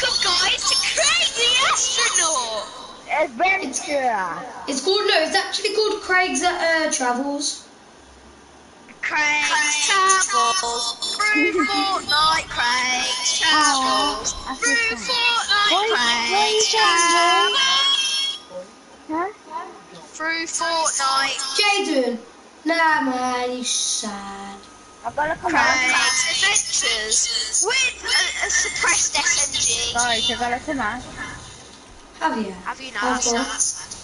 Welcome, guys, to Craig the Astronaut Adventure. It's called, no, it's actually called Craig's Travels. Craig's Travels through Fortnite. Craig's Travels through Fortnite. Craig's Travels through Fortnite. Jaden, nah man, you sad. I've got to come out. Craig's Adventures with a suppressed SMG. Guys, I've got to come out. Have you? Have you Oh, not? cool.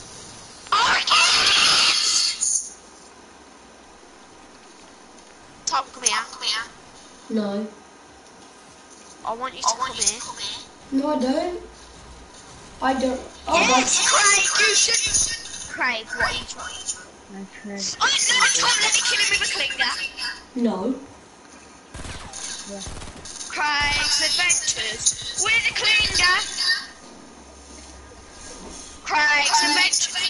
Tom, come here. No. I want you to come here. No, I don't. I don't. Oh, Yes, Craig, you should. Craig, what are you trying? My friend. Oh, no, Tom, let me kill him with a clinger. no. Craig's Adventures with a clinger. Craig's Adventures.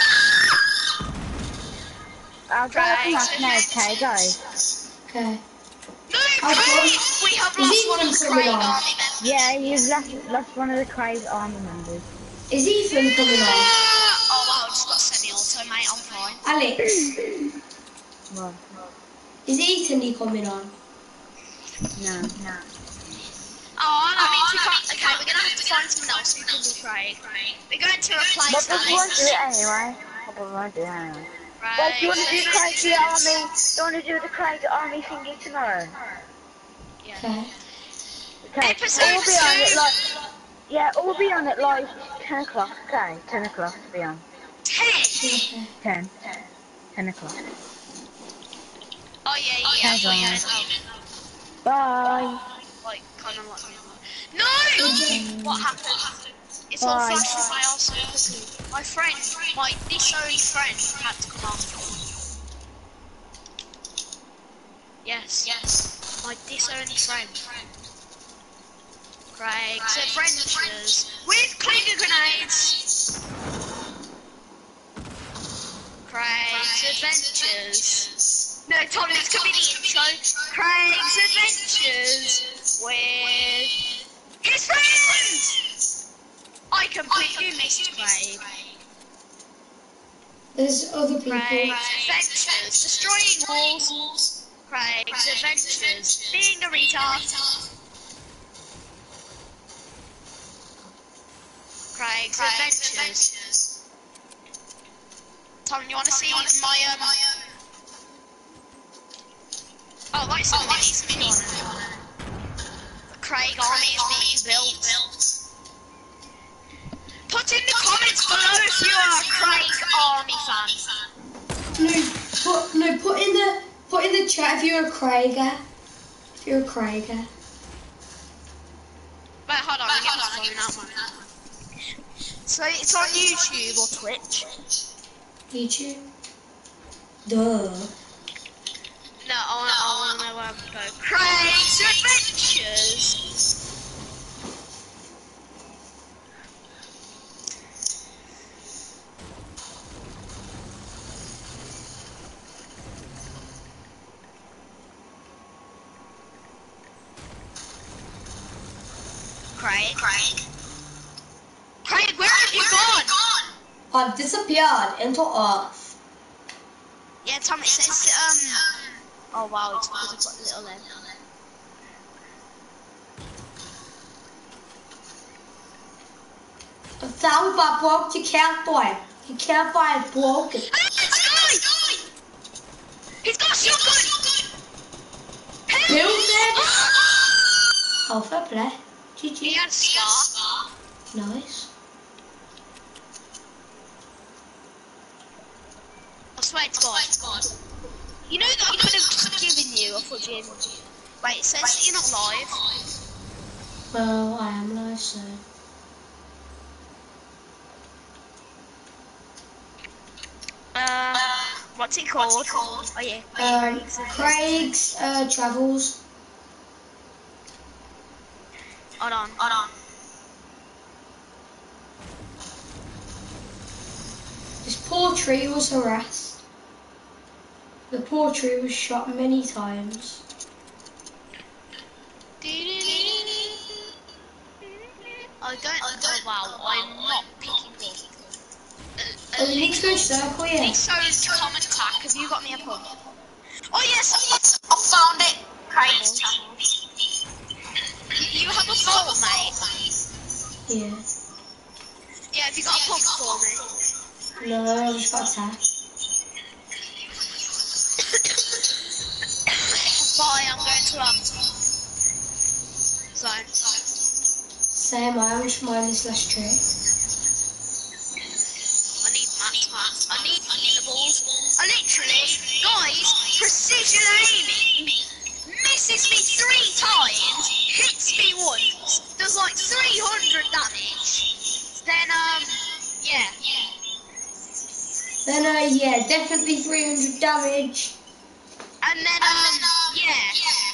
I've got to come out now, okay, guys? Okay. No, How Craig, come? we have Is lost Ethan one of the coming Craig on? army members. Yeah, you've lost one of the Craig's army members. Is Ethan coming on? Oh wow, I just got semi-auto, mate, I'm fine. Alex, What? is Ethan coming on? No. Oh, that means we can't. Okay, we're gonna have to find someone else who can do Craig. We're going to replace But we won't do Alex. it anyway. But we won't do it anyway. Right. Well, do you want to do Craig's army? Do you want to do the Craig's army thingy tomorrow? Yeah. Okay. Okay. Episode All be on it 2. like. Yeah, all be on at like 10 o'clock. Okay, 10 o'clock to be on. 10. Okay. 10 o'clock. Oh yeah. Bye. Like kind of like. No! What happened? It's all Bye. flashing by our super. My friend, my disowned friend, had to come off. Yes. My disowned friend. Craig's Adventures with clinger grenades. Craig's Adventures. No, Tom, this could be the intro. Craig's Adventures with his friends. I completely missed Craig. There's other people. Craig's Adventures destroying walls. Craig's Adventures being a retard. Craig's Adventures. Tom, you want to see my Oh, right, so this mini. The Craig army is being built. Put in the comments below if you are a Craig army fan. Put in the chat if you're a Craiger. If you're a Craiger. Wait, hold on, I'm getting my phone out, man. So it's on YouTube or Twitch? YouTube. Duh. No, I want to know where I'm going. Craig's Adventures. Craig, where have you gone? I've disappeared into Earth. Yeah, Tom, it says, oh wow, it's because I've got a little end. I found if I broke, you can't buy it. You can't buy it broken. Hey, it's a guy! He's got a shotgun! Build it! Oh, fair play. He GG. had a scar. Nice. I swear to God. You know that I could have just given you a fudging. Wait, it says that you're not live. Well, I am live, so. What's it called? Oh yeah. Craig's Travels. Hold on. This poor tree was harassed. The poor tree was shot many times. I don't. Oh wow, I'm not picking up. Oh, you need to go circle, yeah. So is common pack. Have you got me a pump? Oh yes, I found it. Great. You have a pump, mate. Yeah. Yeah, have you got a pump for me? No, I've just got attack. Bye, I'm going to zone. Same, I'm just minus less trick. I need mats. I need balls. I literally, guys, precision aiming misses me 3 times, hits me once, does like 300 damage. Then yeah. Then yeah, definitely 300 damage. And then yeah.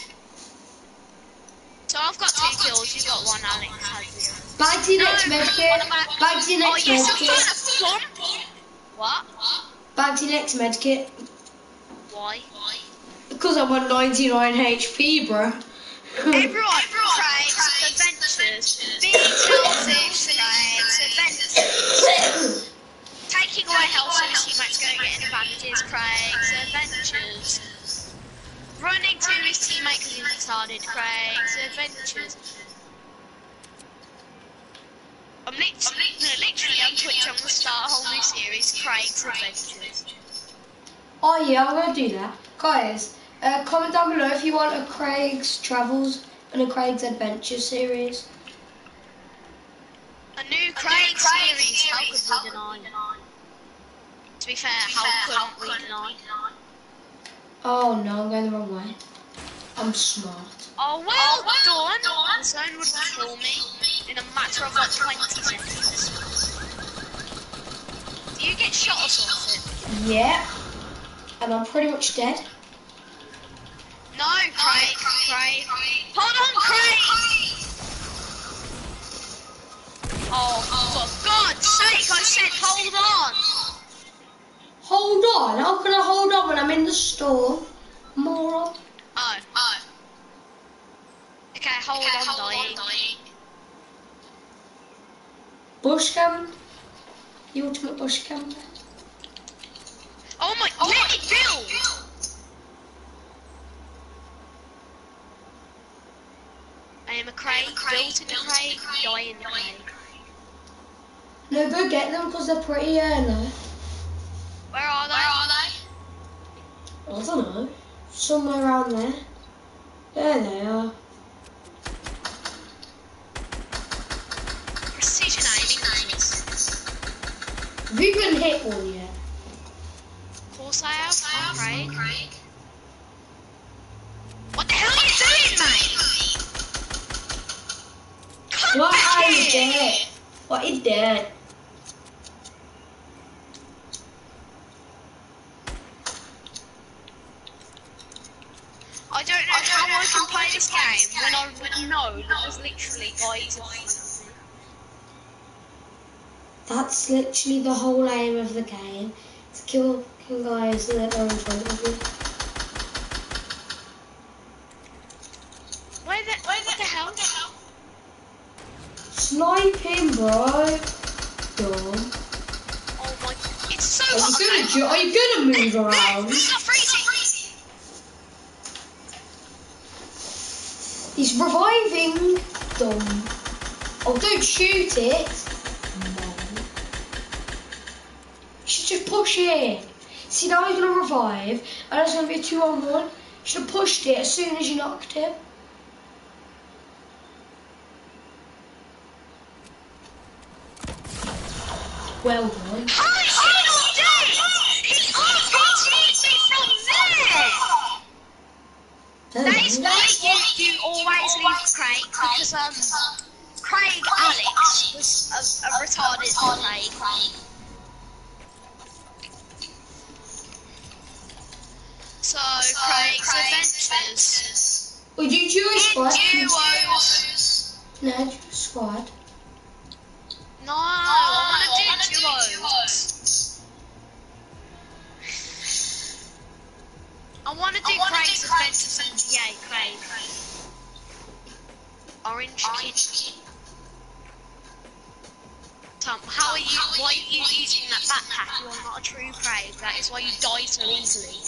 So I've got 2 kills. You've got 1. Alex has 0. Back to your next medkit. Back to your next medkit. What? Back to your next medkit. Why? Because I'm on 99 HP, bro. Everyone, Craig's Adventures. Being selfish, Craig's Adventures. Taking away health so his teammates going to get advantages, Craig's Adventures. Running to his teammate because he's retarded, Craig's Adventures. I'm literally on Twitch, I'm going to start a whole new series, Craig's Adventures. Oh yeah, I'm going to do that. Guys, comment down below if you want a Craig's Travels and a Craig's Adventure series. A new Craig series, how could we deny? To be fair, how couldn't we deny? Oh no, I'm going the wrong way. I'm smart. Oh, well done! The zone would kill me in a matter of like 20 seconds. Do you get shot or something? Yeah. And I'm pretty much dead. No, Craig. Hold on, Craig! Oh, for God's sake, I said hold on! Hold on? How can I hold on when I'm in the store? Moron. Oh. Okay, hold on, dying. Bush camp. The ultimate bush camp. Oh my, let me build! I am a Craig, built in a Craig, die in a Craig. No, go get them because they're pretty, no. Where are they? I don't know. Somewhere around there. There they are. Precision aiming. Have you been hit one yet? Of course I have. I'm Craig. What the hell are you doing, mate? What is that? What is that? I don't know how I can play this game when I know that there's literally guys in front of me. That's literally the whole aim of the game. To kill guys that are in front of you. What the hell? Snipe him, bro. Dumb. Oh my, it's so Are you gonna move around? Stop freezing! He's reviving. Dumb. Oh, don't shoot it. No. You should just push it. See, now he's gonna revive, and it's gonna be a 2-on-1. You should have pushed it as soon as you knocked him. Well done. How is he not dead? He RPG'd me from there! That is why you always leave Craig, because Craig Alex was a retarded Craig. So, Craig's Adventures. Would you do a squad? Duos. No, do a squad. No, I want to do duos. I want to do Craig's Adventures and Craig. Orange Kid. Tom, why are you using that backpack? You are not a true Craig. That is why you die so easily.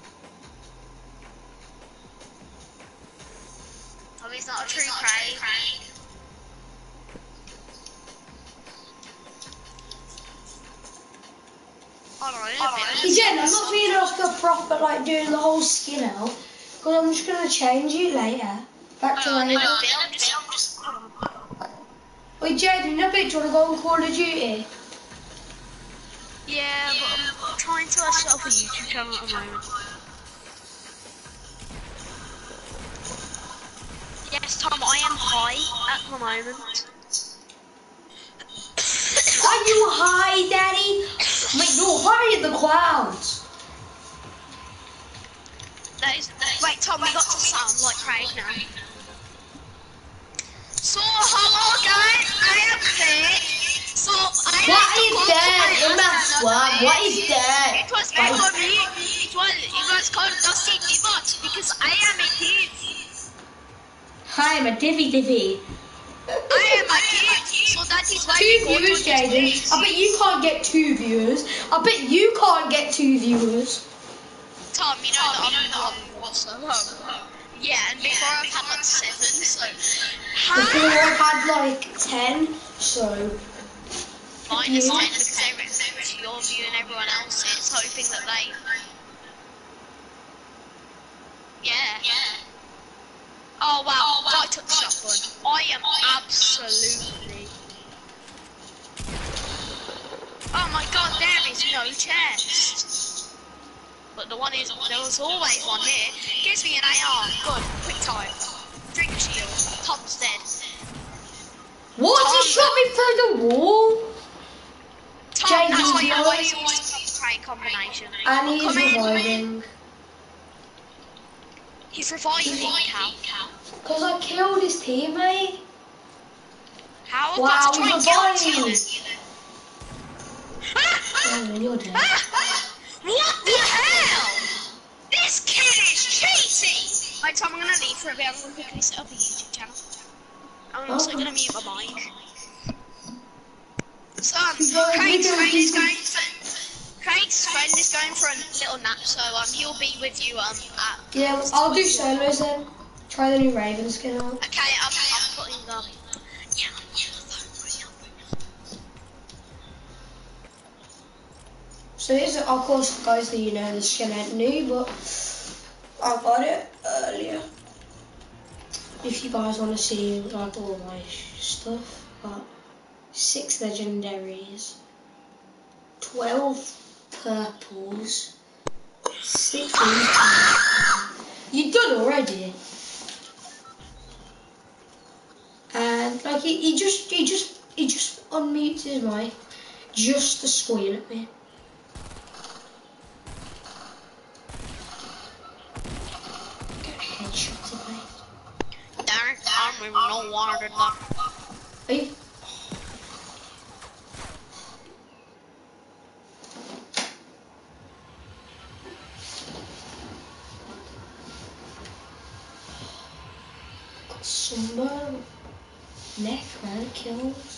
Tom is not a true Craig. Again, I'm not being asked to proper like doing the whole skin out, because I'm just gonna change it later. Back to later. Wait, Jaden, in a bit, do you wanna go on Call of Duty? Yeah, but I'm trying to set up a YouTube channel at the moment. Yes, Tom, I am high at the moment. Are you high, Daddy? Mate, you're high in the clouds. Wait, Tom, we got to sound like Craig now. So, hello guys, I am Craig. So, What is that in my swamp? What is that? It was meant for me. It was called Dusty Divot because I am a thief. Hi, I'm a Divvy. I am a thief, so that is why 2 we go viewers, to this Jaden. place. I bet you can't get 2 viewers. I bet you can't get 2 viewers. Tom, you know that I'm one, so yeah, and before I've had like 7, so Before I've had like 10, so minus 10 because you're viewing everyone else's, hoping that they, yeah. Oh wow, I took the shotgun. I am absolutely. Oh my god, there is no chest. But there was always one here. Gives me an AR. Good, quick time. Drink shield. Tom's dead. what? Tom, He shot me through the wall. Tom, Jaden, that's why you the always use the crane combination. And he's Come in. reviving. He's reviving, Cal. Because I killed his teammate. How have Wow, got to he's try and kill reviving. you? Oh, then you're dead. What the hell? This kid is cheating! Right, Tom, I'm gonna leave for a bit. I'm gonna quickly set up a YouTube channel. I'm also gonna mute my mic. So, Craig's friend is going for a little nap, so he'll be with you at. Yeah, I'll do solos then. Try the new Raven skin out. Okay, I'm putting yeah. So here's, of course, guys, that you know the skin ain't new, but I got it earlier. If you guys want to see like all my stuff, got 6 legendaries, 12 purples, 6 you done already. And like he just unmutes his mic just to squeal at me. Get headshots at me. Darn, I don't even know water to knock. Are you? Got sunburn, neck, man, kills.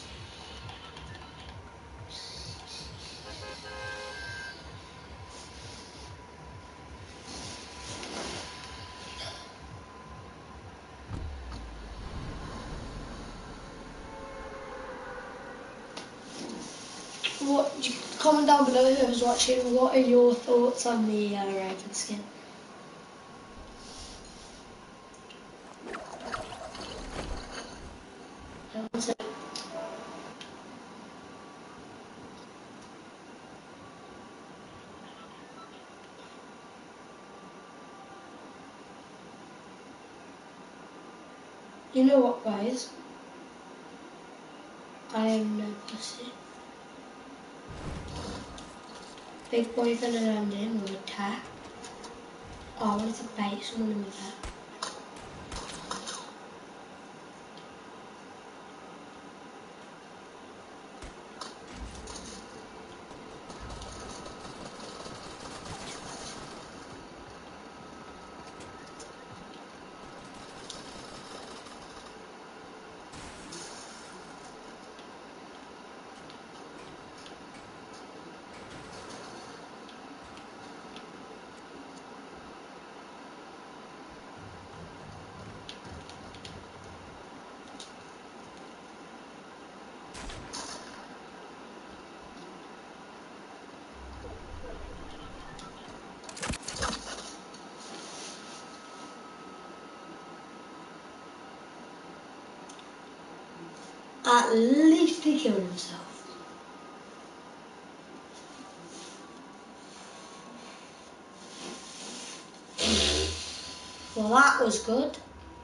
Comment down below whoever's watching, what are your thoughts on the Raven skin? You know what, guys? I am no pussy. Big boy's gonna land in with a attack. Oh, I wanted to bait someone with that. At least he killed himself. Well, that was good.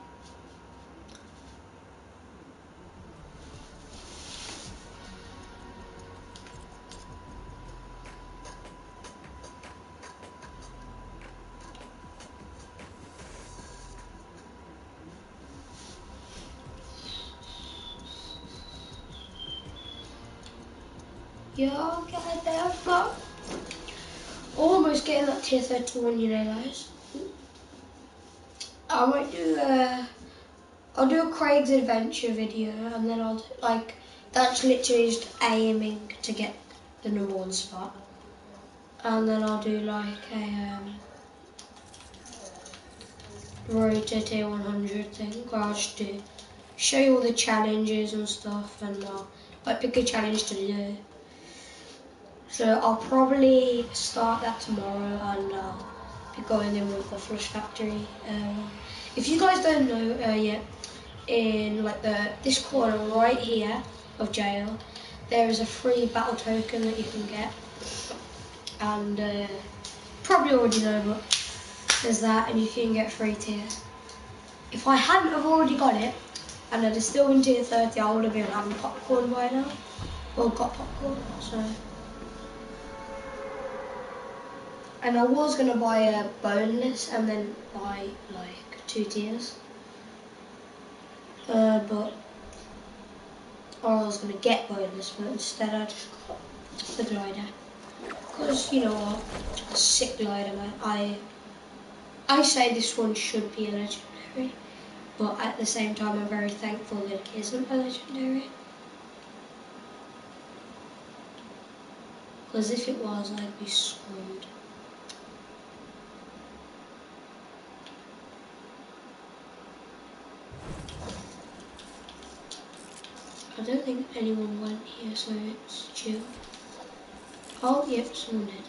Yeah, I'll get it there, but almost getting that tier 31, you know, guys. I might do I'll do a Craig's Adventure video, and then I'll do, like, that's literally just aiming to get the #1 spot. And then I'll do like a road to tier 100 thing, where I'll just show you all the challenges and stuff, and I'll like pick a challenge to do. So I'll probably start that tomorrow, and I'll be going in with the Flush Factory. If you guys don't know yet, in like this corner right here of jail, there is a free battle token that you can get, and probably already know, but there's that, and you can get free tier. If I hadn't have already got it, and I'd have still been tier 30, I would have been having popcorn by now. Well, got popcorn, so. And I was going to buy a boneless and then buy like 2 tiers. But or I was going to get boneless, but instead I just got the glider. Because, you know what, a sick glider, man. I say this one should be a legendary, but at the same time I'm very thankful that it isn't a legendary. Because if it was, I'd be screwed. I don't think anyone went here, so it's chill. Oh, yep, someone did.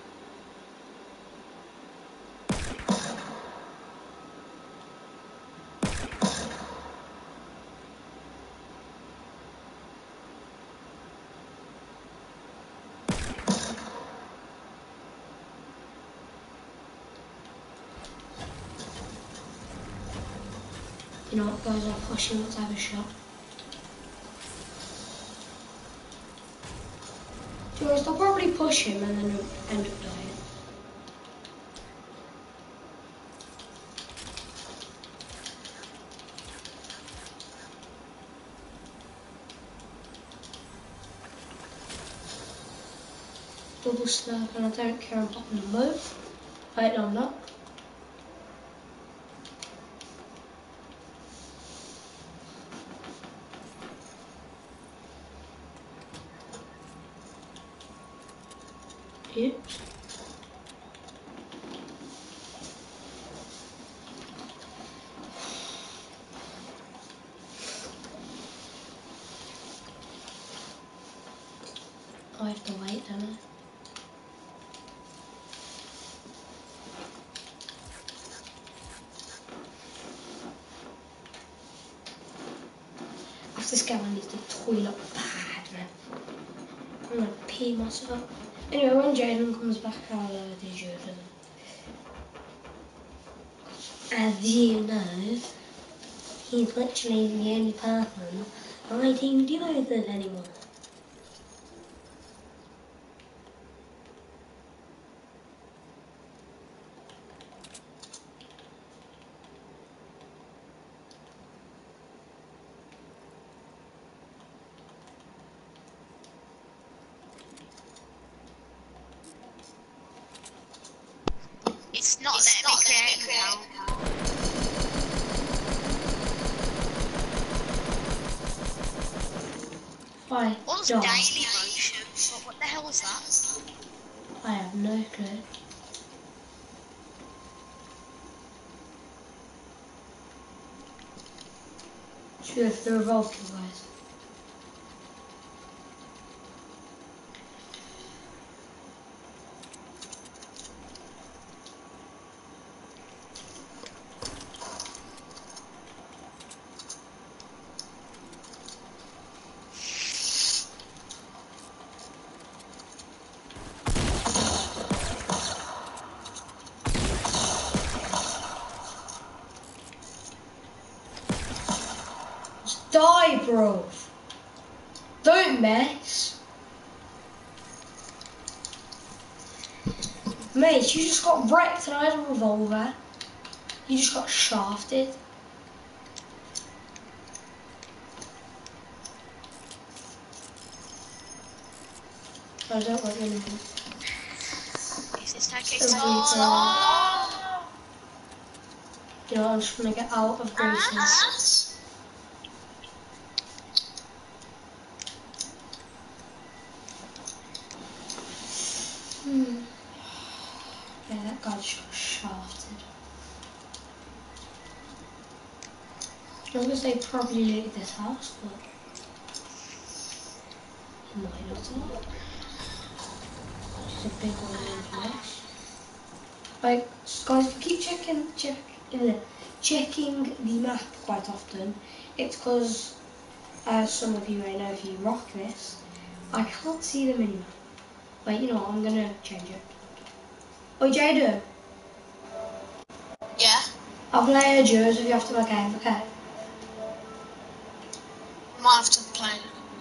You know what, guys, I'll push him, let's have a shot. To be honest, I'll probably push him and then end up dying. Double slurp, and I don't care, I'm popping them both. Wait, no, I'm not. Oops. I have to wait, don't I? After this game, I need the toilet bad, man. I'm gonna pee myself. Anyway, when Jaden comes back, I'll do you for them. As you know, he's literally the only person I team duos with anymore. It's not letting me create an account. Why? What's Dog. daily motion? What the hell is that? I have no clue. Should we go for the revolve kill, guys? bruv. Don't mess. Mate, you just got wrecked and I had a revolver. You just got shafted. I don't want you to. This is taking so long. You know, I'm just gonna get out of Grace's. Yeah, that guy just got shafted. I was gonna say probably looted this house, but he might not have. It's a big one in place. Like, guys, if you keep checking the map quite often, it's because, as some of you may know if you rock this, I can't see the minimap. Wait, you know what, I'm gonna change it. Oh, Jaden. Yeah. I'll play a Joseph after my game, okay? Might have to play.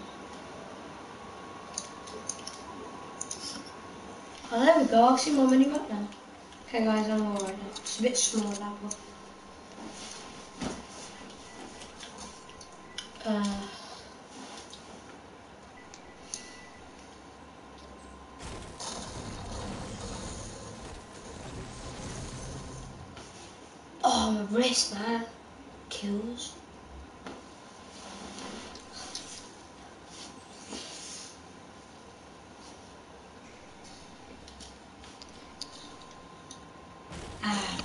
Oh, there we go, I'll see my minimap now. Okay guys, I'm alright now. It's a bit small now, but... Oh, my wrist, man. Kills. Ah.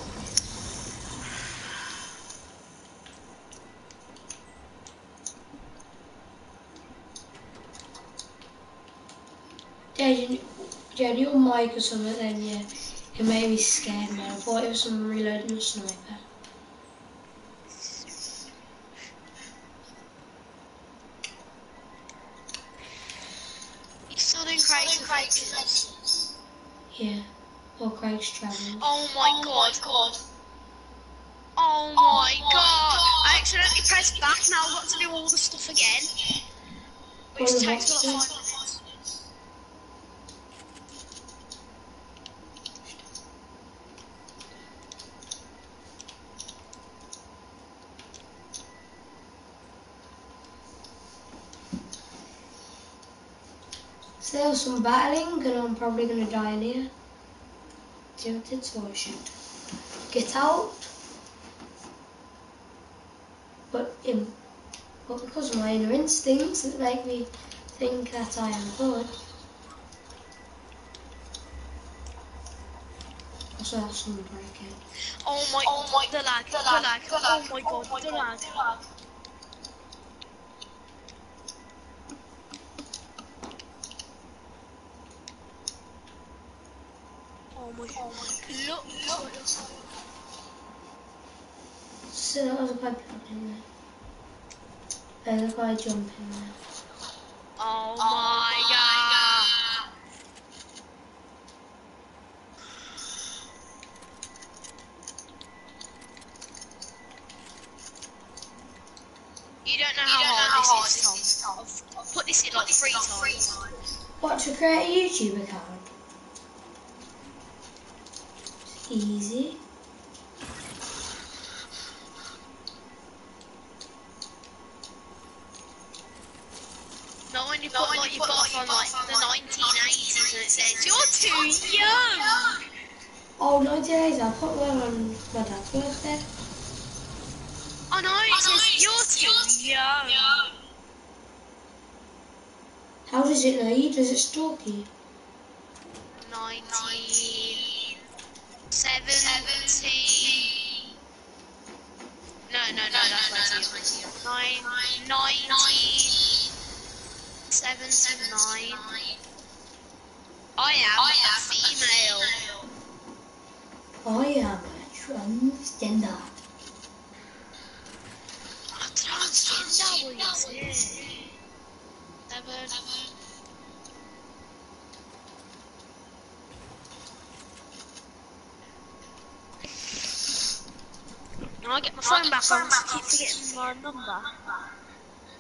Jade, your mic or something then, yeah. It made me scared, man. I thought it was someone reloading a sniper. He's still in Craig's. Yeah. Or Craig's travelling. Oh my god. Oh my god. I accidentally pressed back, now I've got to do all the stuff again. Which What takes about about 5 minutes. So there was some battling and I'm probably going to die in here. Tempted, so I should get out. But because of my inner instincts that make me think that I am good. Also have someone break in. Oh my, the lag. Oh my god, the lag. Oh my, look. So that was a guy jumping there. There's a guy jumping there. Oh my god. You don't know how hard this is, Tom. I've put this in like 3 times. What, to create a YouTube account? It's easy. Not when you put like your butt on like the 1980s and it says, you're too young! Oh, 1980s, I put one on my dad's birthday. Oh no, it says, you're too young! How does it know you? Does it stalk you? 19... 17... No, that's 19. 1979. I am a female. I am a transgender. A transgender, what is it? 7. I'll get my phone back on, I keep forgetting my number.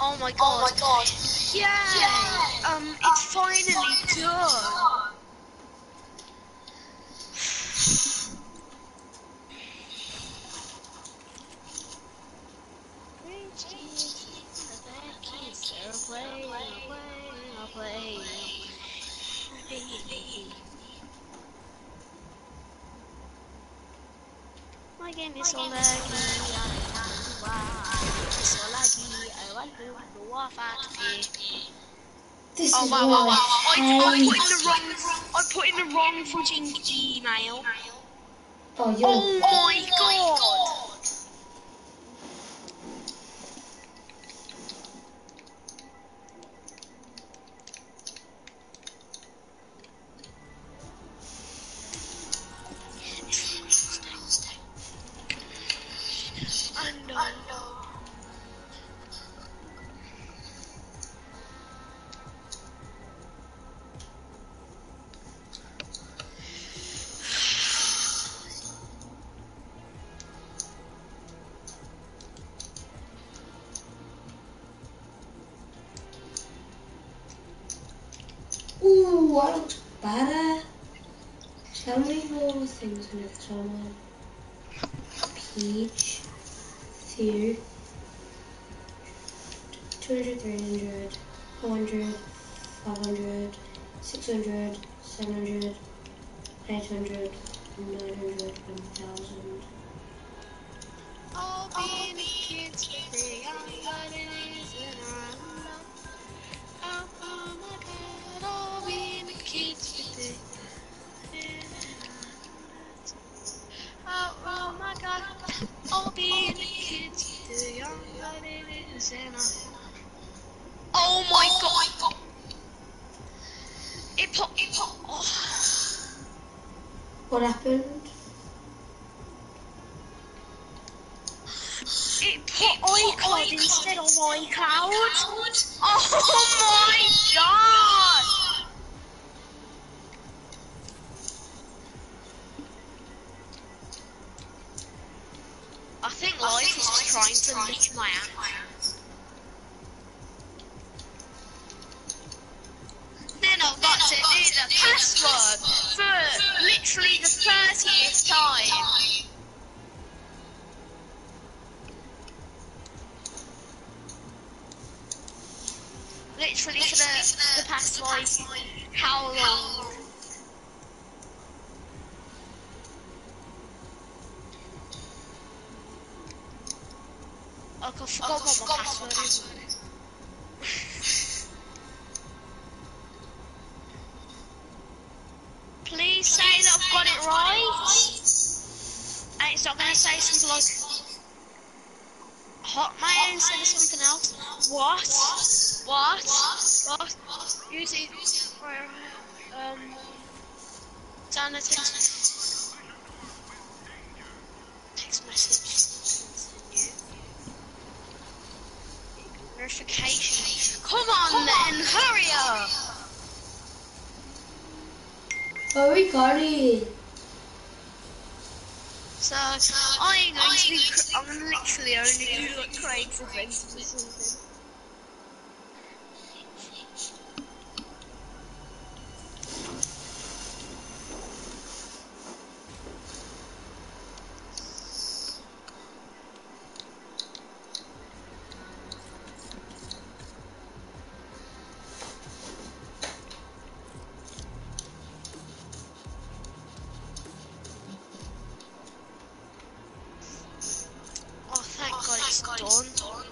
Oh my god. Yeah. It's finally done. My game is so laggy, I don't know why. It's so laggy, I wonder what This Oh is wow, what wow, wow. I I put in the wrong fucking email. Oh, you're. Oh my god. I know. Ooh, that looks better. How many more things in it? So I'm on Peach, Thew, 200, 300, 400, 500, 600, 700, 800, 900, 1,000. I'll be in the kids today. I'm letting it in. Oh my god, I'll be in the kids today. Oh my god, I'll be in the kids today. I'm letting it in. Oh my god. It put. Oh. What happened? It put iCloud instead of iCloud. Oh my god! I think life is just trying to lick my ass. Then I've got to do the password for literally the 30th time. Literally for the past like how long? Oh, I forgot what my password is. Please say that I've got it right. And it's not going to say something like Hotmail instead of something else. What? Use it. Down a text message. Continue. Notification. Come on then, hurry up. Oh, we got it. So I'm going to be. I'm literally only do like Craig's Adventures or something. Oh, thank God it's done.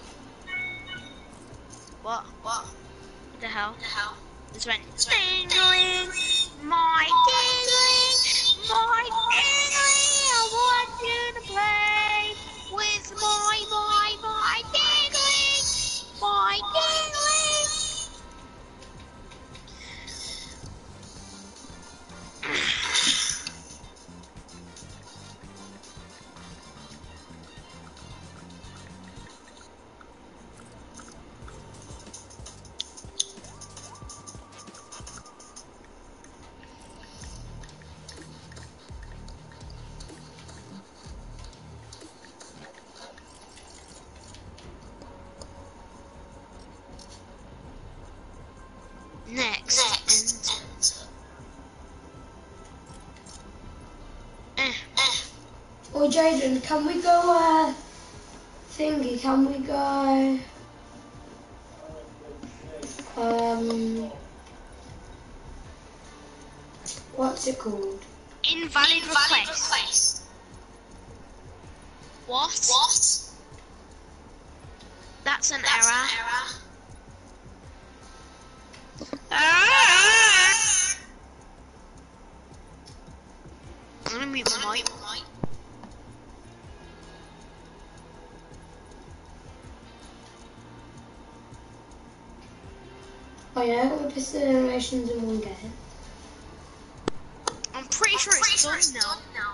What? What the hell? This went dingling, my dingling, my dingling. I want you to play with my dingling, my dingling. Oh, Jaden, can we go, thingy, can we go, what's it called? Invalid request. What? That's an error. I'm gonna mute my mic. Oh yeah, we're pissing generations in one game. I'm pretty sure it's done now.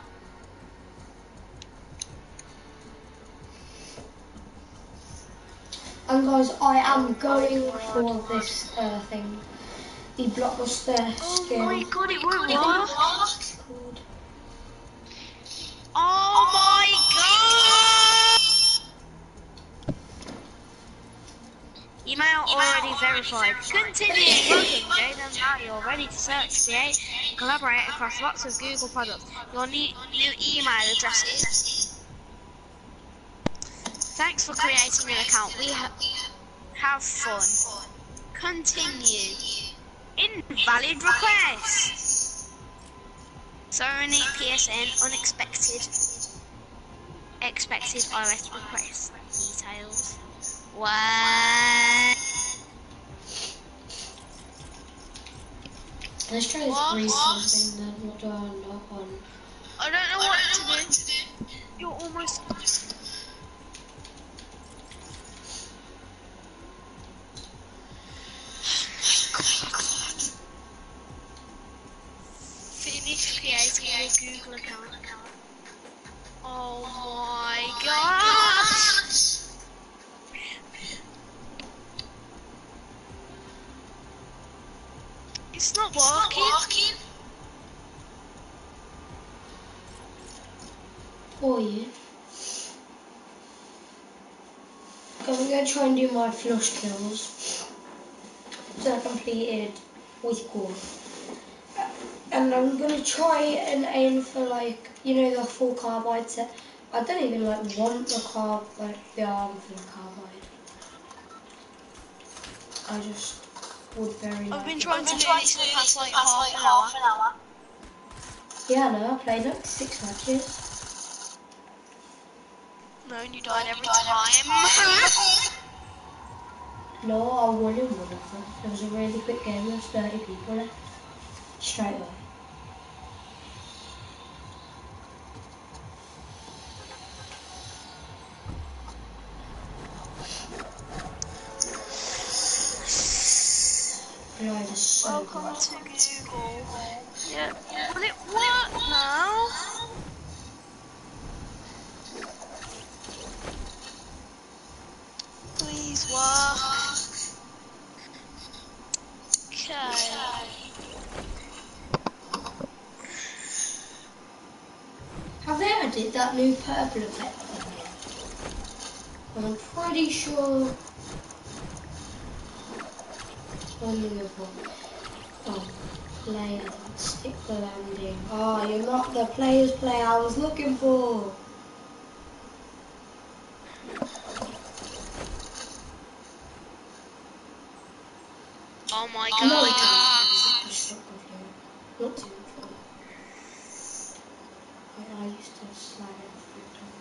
And guys, I am going for this thing. The Blockbuster skin. Oh my god, it won't work. Called. Oh my god! Email already verified. Continue. Welcome, Jaden. Now you're ready to search, create, and collaborate across lots of Google products. Your new email address is. Thanks for creating an account. We have fun. Continue. Invalid request. Sony PSN unexpected. Expected iOS request details. What? Let's try this grease something then. What do I unlock on? I don't know what to do. You're almost. Finish creating a Google account. Oh my god! It's not working. Oh yeah. Okay, I'm gonna try and do my flush kills. So I completed with goal. And I'm gonna try and aim for like, you know, the full carbide set. I don't even like want the the arm for the carbide. I just would very I've been like trying to do this for the past like half an hour. Yeah, no, I played like 6 matches. No, and you died every time. No, I won in one of them. It was a really quick game, there was 30 people left. Straight away. And I just so Welcome good. to Google. Yeah. Will it work now? Please work. Okay. Have they added that new purple effect thing in? I'm pretty sure on the other one. Oh, player, stick the landing. Oh, you're not the player's player I was looking for. Oh my No, god. not too much. I used to slide every time.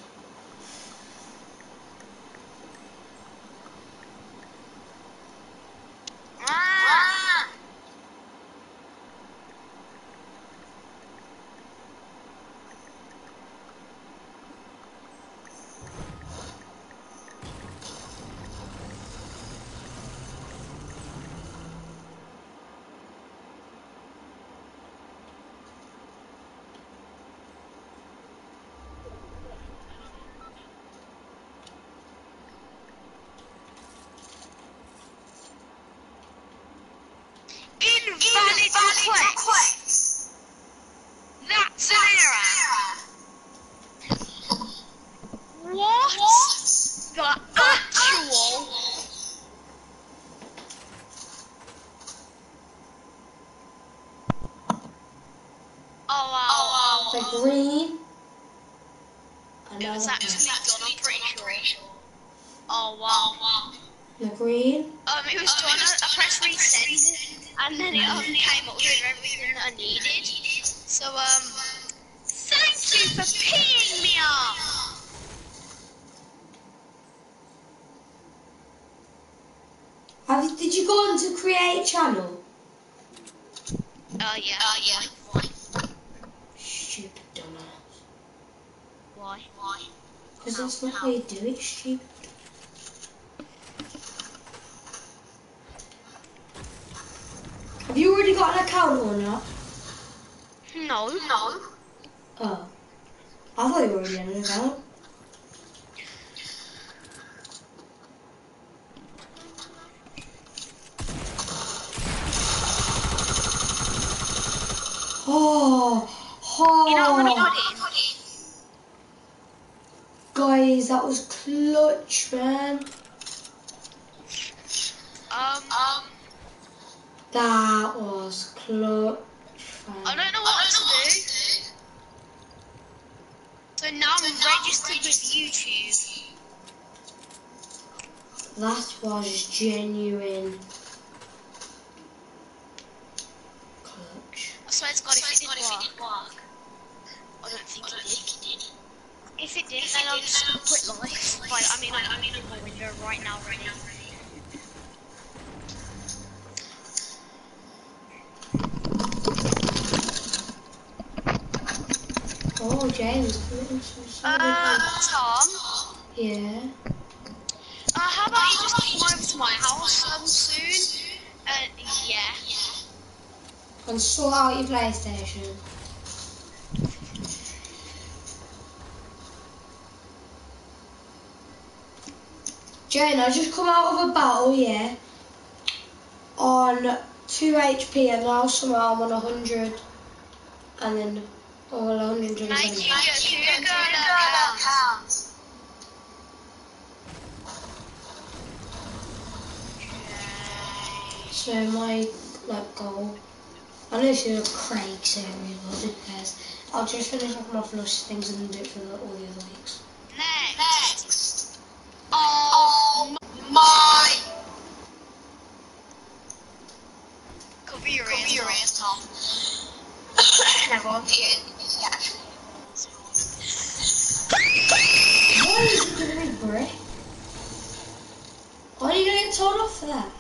Ah! Invalid request. That's an error. What? The actual? Oh wow. The green. It was actually John, I'm pretty sure. Oh wow. The green. It was John. I pressed resend, and then it came up with everything that I needed. So thank you for pinging me up. Did you go on to create channel? Yeah. Why? Stupid dumbass. Why? Because that's not how you do it, stupid. Have you already got an account or not? No. Oh. I thought you already had an account. Oh. You know what I'm gonna put in? Guys, that was clutch, man. That was clutch, man. I don't know what to do. So now I'm registered with YouTube. That was genuine clutch. I swear to God, if it didn't work. I don't think it did. If it didn't, then I'm just gonna quit life. I mean, I'm in my window right now, ready. Oh, James, committing suicide. Tom. Yeah. How about you just come over to my house soon? Yeah. And sort out your PlayStation. Jane, I just come out of a battle, yeah, on 2 HP, and now somehow I'm on 100, and then, oh, well, 120. Make you go account. So my, goal, I know this is a Craig series, but who cares? I'll just finish off my flush things and do it for all the other weeks. Next. Oh my. Cover your ears, Tom. Never mind. Why is it giving me brick? Why are you gonna get told off for that?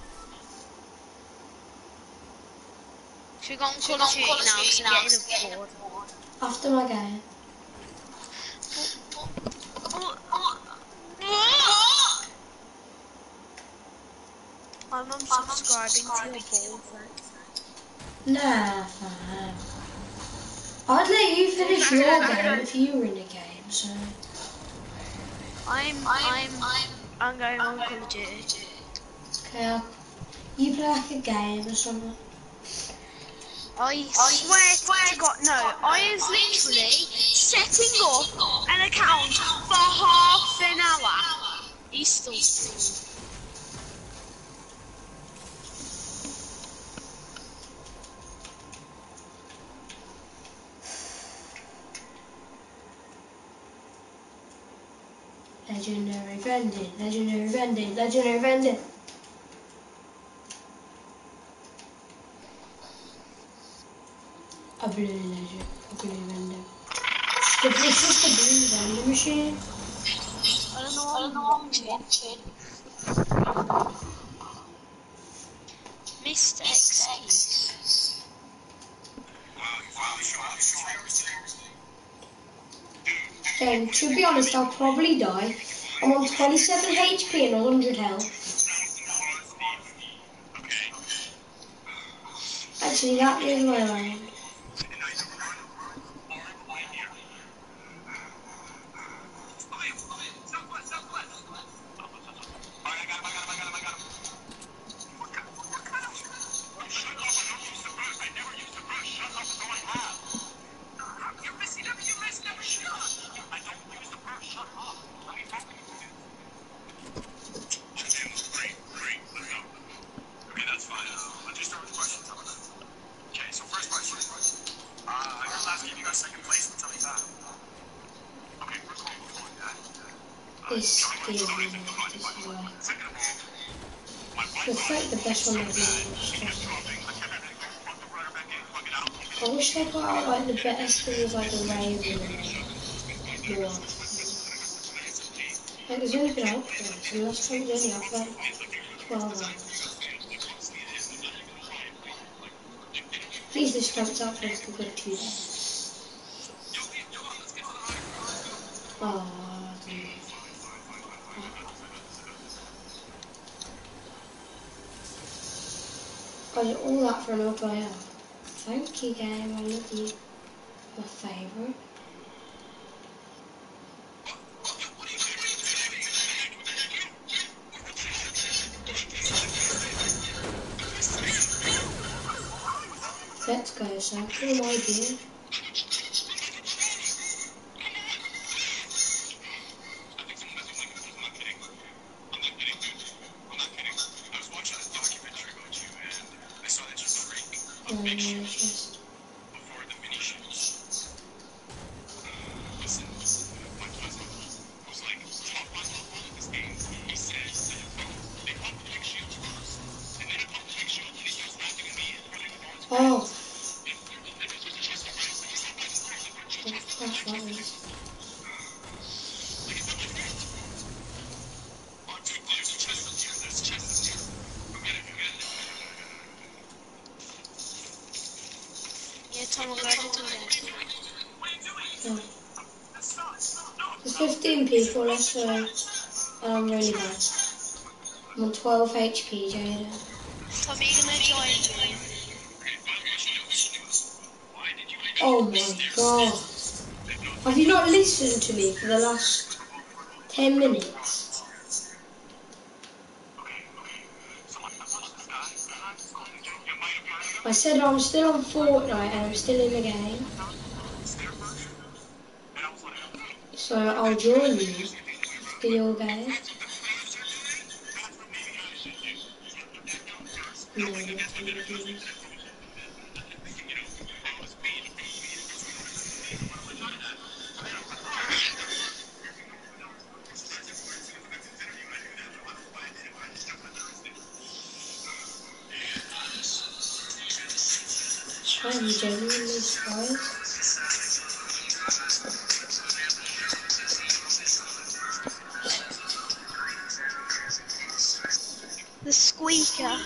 Should we go on Call of Duty now? Because I'm getting bored. After my game. I'm unsubscribing to your ball, thanks. Nah, fine. I'd let you finish your game if you were in the game, so. I'm going on Call of Duty. Okay, you play like a game or something. I swear to God, no. I was literally setting up an account for half an hour. He's still streaming. Legendary vending, legendary vending, legendary vending. A blue legend, a blue vending. It's just a blue vending machine. I don't know what I'm watching. Mr. Excuse. To be honest, I'll probably die. I'm on 27 HP and 100 health. Actually, that is my round. This is like the best one I've used. I wish they put out like the best things like the Raven and more. Like there's only been out twice, and last time it was only out for like 12 hours. At least this time it's out for like a good 2 days. Oh, I don't know. Got all that for an auto. Thank you, game. I love you. My favourite. Let's go, so cool idea. Just... Oh. That's right. Yeah, Tom will go ahead and do Yeah. There's 15 people left, so I'm really bad. I'm on 12 HP, Jada. Tom, are you gonna join me? Oh my god. Have you not listened to me for the last 10 minutes? I said I'm still on Fortnite and I'm still in the game. So I'll join you for your game. No, I'm genuinely surprised. The squeaker.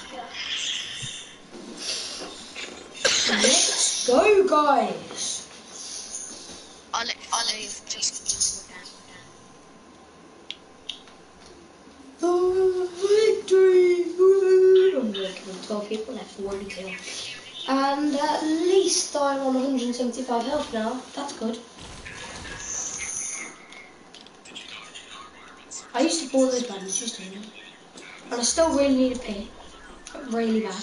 Let's go, guys! I'll leave just again. The victory! Woo! I'm joking, 12 people left, 1 kill. And at least I'm on 175 health now. That's good. I used to bought those bandages, didn't I? And I still really need a pee. Really bad.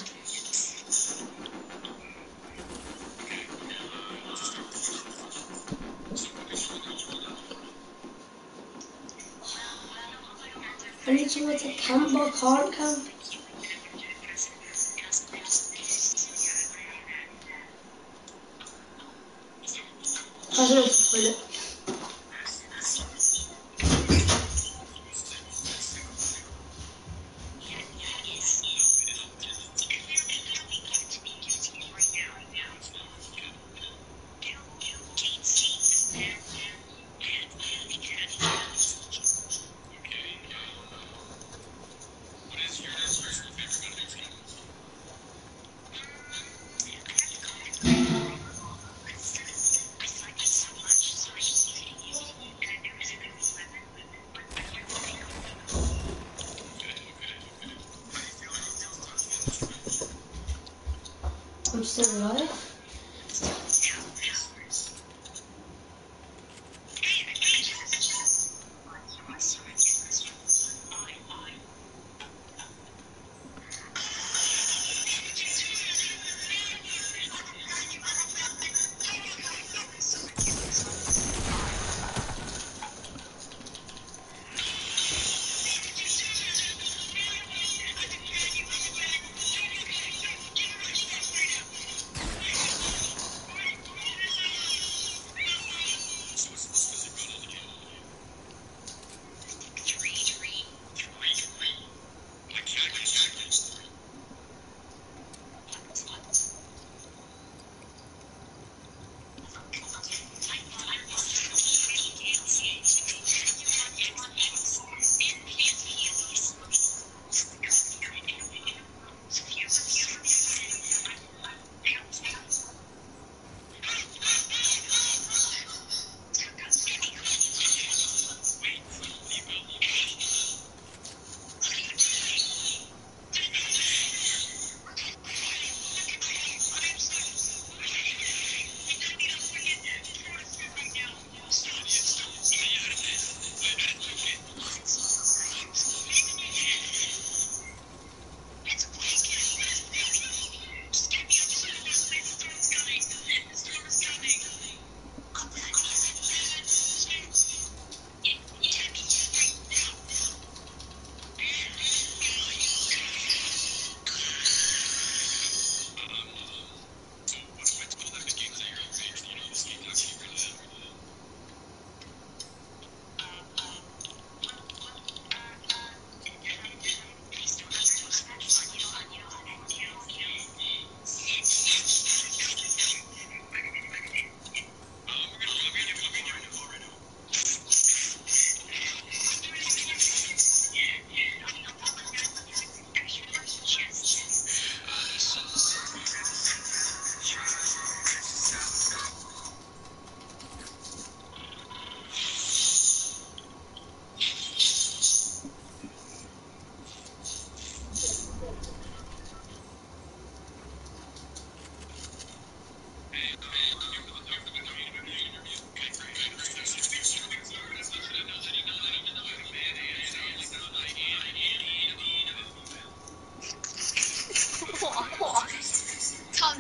I need somewhere to camp, but I can't camp. I don't know if I it. I'm still alive.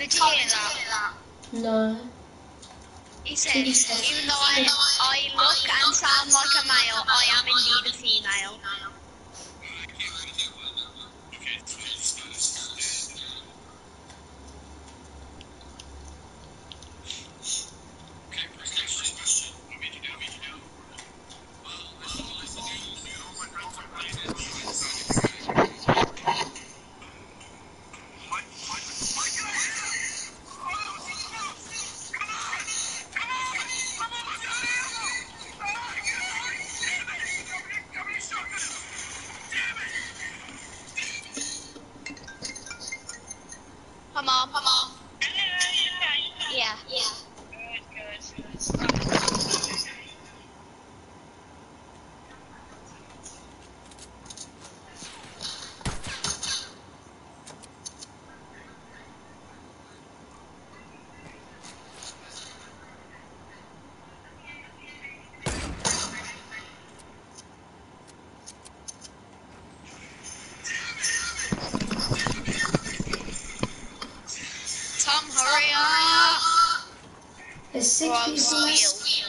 did you hear that? No. He said, even though I look and sound like a male, I am indeed a female. Come on. Yeah. Good. Tom, hurry up! There's 6 Or I'll people steal. left.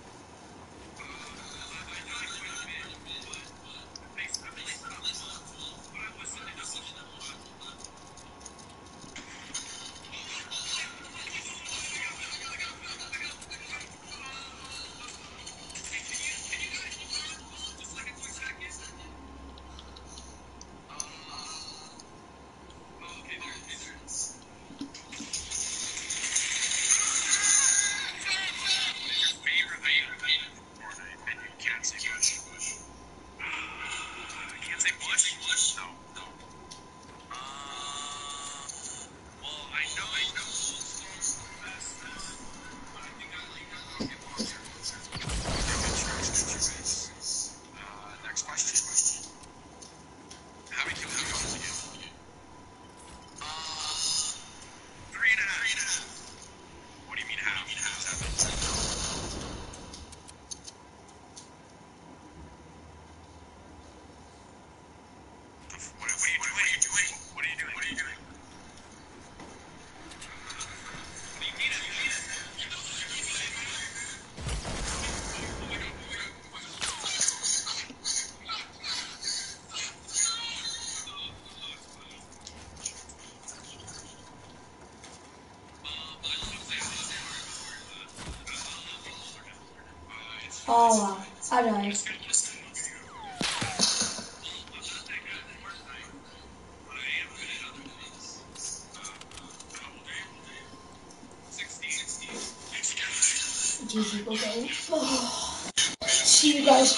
Oh wow, I died. GG, go game. Oh. See you guys.